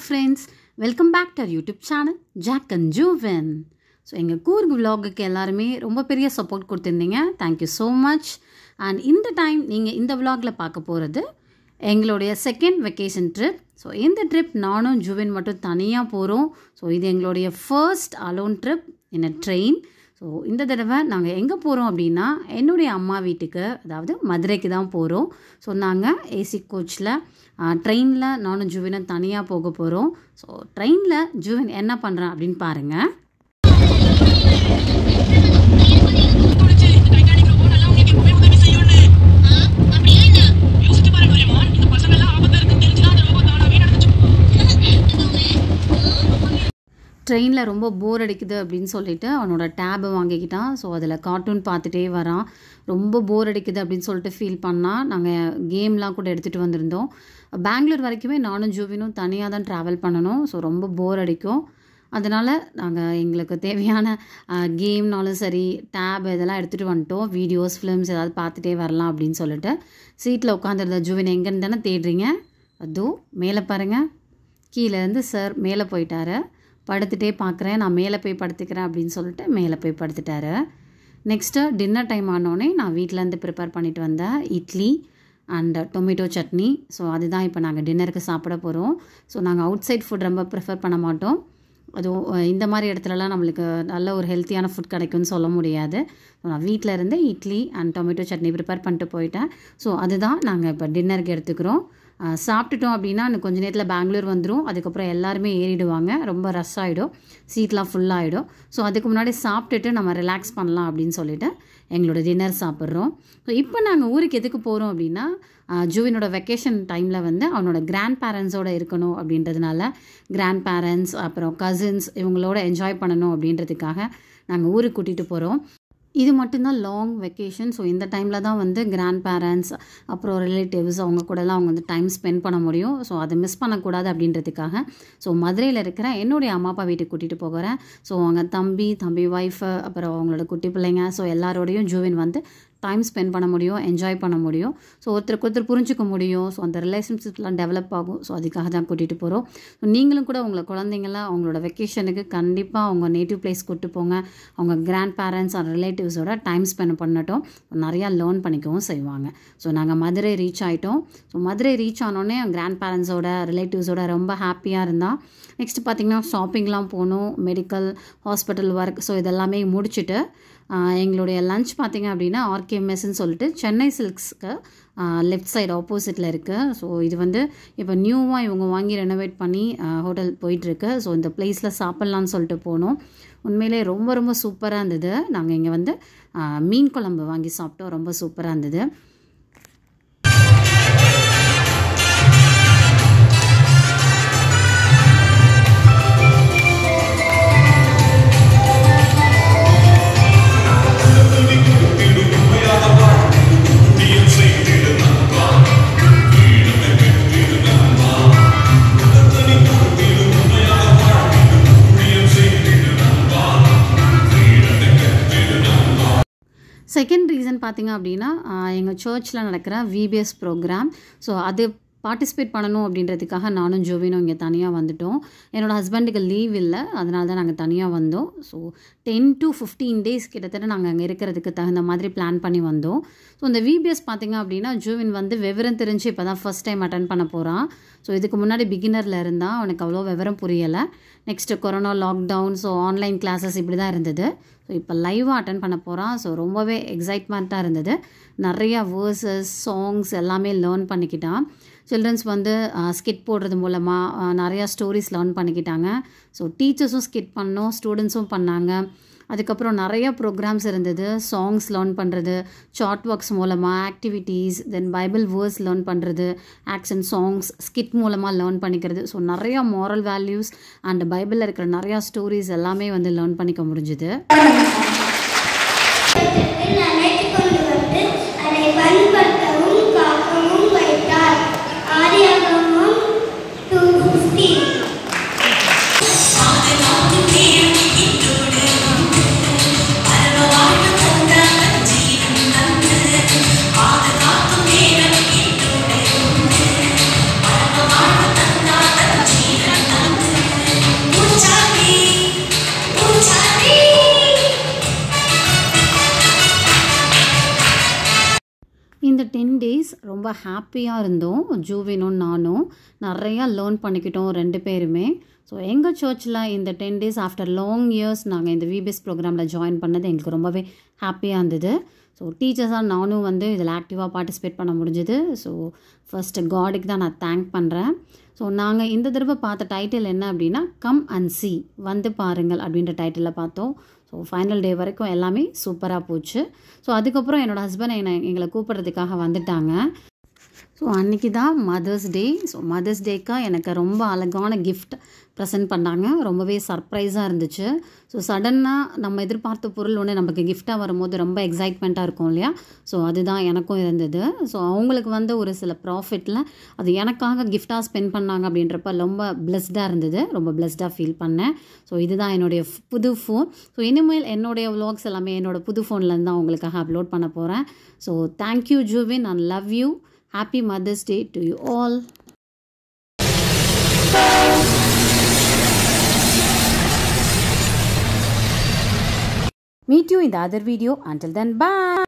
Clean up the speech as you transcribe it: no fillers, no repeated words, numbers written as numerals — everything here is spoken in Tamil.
friends, welcome back to our YouTube channel Jack and Juven. So எங்கள் கூர்க் vlogக்கு எல்லாருமே ரொம்ப பெரிய சப்போர்ட் கொடுத்துருந்தீங்க. Thank you so much. அண்ட் இந்த டைம் நீங்கள் இந்த vlogல பார்க்க போகிறது எங்களுடைய செகண்ட் வெக்கேஷன் ட்ரிப். ஸோ இந்த ட்ரிப் நானும் ஜுவின் மட்டும் தனியாக போகிறோம். ஸோ இது எங்களுடைய first alone trip in a train. So இந்த தடவை நாங்கள் எங்கே போகிறோம் அப்படின்னா என்னுடைய அம்மா வீட்டுக்கு, அதாவது மதுரைக்கு தான் போகிறோம். ஸோ நாங்கள் ஏசி கோச்சில் ட்ரெயினில் நானும் ஜுவினும் தனியாக போக போகிறோம். ஸோ ட்ரெயினில் ஜுவின் என்ன பண்ணுறான் அப்படின்னு பாருங்கள். ட்ரெயினில் ரொம்ப போர் அடிக்குது அப்படின்னு சொல்லிட்டு அவனோட டேபை வாங்கிக்கிட்டான். ஸோ அதில் கார்ட்டூன் பார்த்துட்டே வரான். ரொம்ப போர் அடிக்குது அப்படின்னு சொல்லிட்டு ஃபீல் பண்ணால் நாங்கள் கேம்லாம் கூட எடுத்துகிட்டு வந்திருந்தோம். பெங்களூர் வரைக்குமே நானும் ஜூவினும் தனியாக தான் ட்ராவல் பண்ணணும். ஸோ ரொம்ப போர் அடிக்கும். அதனால் நாங்கள் எங்களுக்கு தேவையான கேம்னாலும் சரி, டேப் இதெல்லாம் எடுத்துகிட்டு வந்துட்டோம். வீடியோஸ், ஃபிலிம்ஸ் ஏதாவது பார்த்துட்டே வரலாம் அப்படின்னு சொல்லிட்டு சீட்டில் உட்காந்துருந்த ஜூவின் எங்கேன்னு தானே தேடுறீங்க? அதோ மேலே பாருங்கள், கீழேருந்து சார் மேலே போயிட்டாரு. படுத்துகிட்டே பார்க்குறேன், நான் மேலே போய் படுத்துக்கிறேன் அப்படின்னு சொல்லிட்டு மேலே போய் படுத்துட்டாரு. நெக்ஸ்ட்டு டின்னர் டைம் ஆனோடனே நான் வீட்டிலேருந்து ப்ரிப்பேர் பண்ணிட்டு வந்தேன் idli and tomato chutney. So அதுதான் இப்போ நாங்கள் டின்னருக்கு சாப்பிட போகிறோம். ஸோ நாங்கள் அவுட் சைட் ஃபுட் ரொம்ப ப்ரிஃபர் பண்ண மாட்டோம். அதுவும் இந்த மாதிரி இடத்துலலாம் நம்மளுக்கு நல்ல ஒரு ஹெல்த்தியான ஃபுட் கிடைக்கும்னு சொல்ல முடியாது. நான் வீட்டில் இருந்து idli and tomato chutney prepare பண்ணிட்டு போயிட்டேன். ஸோ அதுதான் நாங்கள் இப்போ டின்னருக்கு எடுத்துக்கிறோம். சாப்பிட்டுட்டோம் அப்படின்னா இன்னும் கொஞ்சம் நேரத்தில் பெங்களூர் வந்துடும். அதுக்கப்புறம் எல்லாருமே ஏறிடுவாங்க, ரொம்ப ரஷ் ஆகிடும், சீட்லாம் ஃபுல்லாகிடும். ஸோ அதுக்கு முன்னாடி சாப்பிட்டுட்டு நம்ம ரிலாக்ஸ் பண்ணலாம் அப்படின்னு சொல்லிட்டு எங்களோட டின்னர் சாப்பிட்றோம். ஸோ இப்போ நாங்கள் ஊருக்கு எதுக்கு போகிறோம் அப்படின்னா, ஜூவினோட வெக்கேஷன் டைமில் வந்து அவனோட கிராண்ட் பேரண்ட்ஸோடு இருக்கணும் அப்படின்றதுனால, கிராண்ட் பேரண்ட்ஸ் அப்புறம் கசின்ஸ் இவங்களோட என்ஜாய் பண்ணணும் அப்படின்றதுக்காக நாங்கள் ஊருக்கு கூட்டிகிட்டு போகிறோம். இது மட்டும்தான் லாங் வெக்கேஷன். ஸோ இந்த டைமில் தான் வந்து கிராண்ட் பேரண்ட்ஸ் அப்புறம் ரிலேட்டிவ்ஸ் அவங்க கூடலாம் அவங்க வந்து டைம் ஸ்பெண்ட் பண்ண முடியும். ஸோ அதை மிஸ் பண்ணக்கூடாது அப்படின்றதுக்காக ஸோ மதுரையில் இருக்கிற என்னுடைய அம்மா அப்பா வீட்டுக்கு கூட்டிகிட்டு போகிறேன். ஸோ அவங்க தம்பி ஒய்ஃபு அப்புறம் அவங்களோட குட்டி பிள்ளைங்க, ஸோ எல்லாரோடையும் ஜூவின் வந்து டைம் ஸ்பெண்ட் பண்ண முடியும், என்ஜாய் பண்ண முடியும். ஸோ ஒருத்தருக்கு ஒருத்தர் புரிஞ்சிக்க முடியும். ஸோ அந்த ரிலேஷன்ஷிப்லாம் டெவலப் ஆகும். ஸோ அதுக்காக தான் கூட்டிகிட்டு போகிறோம். ஸோ நீங்களும் கூட உங்களை குழந்தைங்களாம் அவங்களோட வெக்கேஷனுக்கு கண்டிப்பாக அவங்க நேட்டிவ் பிளேஸ் கூப்பிட்டு போங்க. அவங்க கிராண்ட் பேரண்ட்ஸ் அண்ட் ரிலேட்டிவ்ஸோட டைம் ஸ்பெண்ட் பண்ணட்டும். நிறையா லேர்ன் பண்ணிக்கவும் செய்வாங்க. ஸோ நாங்கள் மதுரை ரீச் ஆகிட்டோம். ஸோ மதுரை ரீச் ஆனோடனே கிராண்ட் பேரண்ட்ஸோட ரிலேட்டிவ்ஸோட ரொம்ப ஹாப்பியாக இருந்தால் நெக்ஸ்ட் பார்த்திங்கன்னா ஷாப்பிங்லாம் போகணும், மெடிக்கல் ஹாஸ்பிட்டல் ஒர்க். ஸோ இதெல்லாமே முடிச்சுட்டு எங்களுடைய லஞ்ச் பார்த்திங்க அப்படின்னா ஆர்கேஎம்எஸ்ன்னு சொல்லிட்டு சென்னை சில்க்ஸ்க்கு லெஃப்ட் சைடு ஆப்போசிட்டில் இருக்குது. ஸோ இது வந்து இப்போ நியூவாக இவங்க வாங்கி ரெனோவேட் பண்ணி ஹோட்டல் போயிட்டுருக்கு. ஸோ இந்த பிளேஸில் சாப்பிட்லான்னு சொல்லிட்டு போனோம். உண்மையிலே ரொம்ப ரொம்ப சூப்பராக இருந்தது. நாங்கள் இங்கே வந்து மீன் குழம்பு வாங்கி சாப்பிட்டோம், ரொம்ப சூப்பராக இருந்தது. செகண்ட் ரீசன் பார்த்திங்க அப்படின்னா எங்கள் சர்ச்சில் நடக்கிற VBS ப்ரோக்ராம். ஸோ அது பார்ட்டிசிபேட் பண்ணணும் அப்படின்றதுக்காக நானும் ஜோவினும் இங்கே தனியாக வந்துட்டோம். என்னோடய ஹஸ்பண்டுக்கு லீவ் இல்லை, அதனால தான் நாங்கள் தனியாக வந்தோம். ஸோ 10 to 15 days கிட்டத்தட்ட நாங்கள் அங்கே இருக்கிறதுக்கு தகுந்த மாதிரி பிளான் பண்ணி வந்தோம். ஸோ இந்த VBS பார்த்திங்க அப்படின்னா ஜூவின் வந்து விவரம் தெரிஞ்சு இப்போ தான் ஃபஸ்ட் டைம் அட்டன் பண்ண போகிறான். ஸோ இதுக்கு முன்னாடி பிகினரில் இருந்தால் அவனுக்கு அவ்வளோ விவரம் புரியலை. Next corona lockdown, so online classes இப்படி தான் இருந்தது. ஸோ இப்போ லைவாக அட்டன் பண்ண போகிறான். ஸோ ரொம்பவே எக்ஸைட்மெண்ட்டாக இருந்தது. நிறையா வேர்சஸ், சாங்ஸ் எல்லாமே லேர்ன் பண்ணிக்கிட்டான். சில்ட்ரன்ஸ் வந்து ஸ்கிட் போடுறது மூலமாக நிறையா ஸ்டோரிஸ் லேர்ன் பண்ணிக்கிட்டாங்க. ஸோ டீச்சர்ஸும் ஸ்கிட் பண்ணோம், ஸ்டூடெண்ட்ஸும் பண்ணாங்க. அதுக்கப்புறம் நிறையா ப்ரோக்ராம்ஸ் இருந்தது. சாங்ஸ் லேர்ன் பண்ணுறது, சார்ட் ஒர்க்ஸ் மூலமாக activities, then Bible verse learn பண்ணுறது, ஆக்ஷன் சாங்ஸ், ஸ்கிட் மூலமாக லேர்ன் பண்ணிக்கிறது. ஸோ நிறையா மாரல் வேல்யூஸ் அண்ட் பைபிளில் இருக்கிற நிறையா ஸ்டோரிஸ் எல்லாமே வந்து லேர்ன் பண்ணிக்க முடிஞ்சுது. Thank you. இந்த 10 டேஸ் ரொம்ப ஹாப்பியாக இருந்தோம். ஜூவினும் நானும் நிறையா லேர்ன் பண்ணிக்கிட்டோம் 2 பேருமே. ஸோ எங்கள் சர்ச்சில் இந்த 10 டேஸ் ஆஃப்டர் லாங் இயர்ஸ் நாங்கள் இந்த VBS ப்ரோக்ராமில் ஜாயின் பண்ணது எங்களுக்கு ரொம்பவே ஹாப்பியாக இருந்தது. ஸோ டீச்சர்ஸாக நானும் இதில் ஆக்டிவாக பார்ட்டிசிபேட் பண்ண முடிஞ்சுது. ஸோ ஃபர்ஸ்ட்டு காடுக்கு தான் நான் தேங்க் பண்ணுறேன். ஸோ நாங்கள் இந்த தடவை பார்த்த டைட்டில் என்ன அப்படின்னா கம் அண்ட் சி, வந்து பாருங்கள் அப்படின்ற டைட்டிலில் பார்த்தோம். ஸோ ஃபைனல் டே வரைக்கும் எல்லாமே சூப்பராக போச்சு. ஸோ அதுக்கப்புறம் என்னோடய ஹஸ்பண்ட் எங்களை கூப்பிட்றதுக்காக வந்துட்டாங்க. ஸோ அன்றைக்கி தான் மதர்ஸ் டே. ஸோ மதர்ஸ் டேக்காக எனக்கு ரொம்ப அழகான கிஃப்ட் ப்ரெசென்ட் பண்ணாங்க. ரொம்பவே சர்ப்ரைஸாக இருந்துச்சு. ஸோ சடனாக நம்ம எதிர்பார்த்த பொருள் ஒன்று நமக்கு கிஃப்டாக வரும்போது ரொம்ப எக்ஸைட்மெண்ட்டாக இருக்கும் இல்லையா? ஸோ அதுதான் எனக்கும் இருந்தது. ஸோ அவங்களுக்கு ஒரு சில ப்ராஃபிட்டில் அது எனக்காக கிஃப்டாக ஸ்பெண்ட் பண்ணாங்க அப்படின்றப்ப ரொம்ப பிளெஸ்டாக இருந்தது. ரொம்ப பிளெஸ்டாக ஃபீல் பண்ணேன். ஸோ இதுதான் என்னுடைய புது ஃபோன். ஸோ இனிமேல் என்னுடைய വ്ളോഗ്ஸ் எல்லாமே என்னோடய புது ஃபோன்லேருந்து தான் உங்களுக்காக அப்லோட் பண்ண போகிறேன். So thank you Juvin, I love you. Happy Mother's Day to you all. Meet you in the other video. Until then, bye.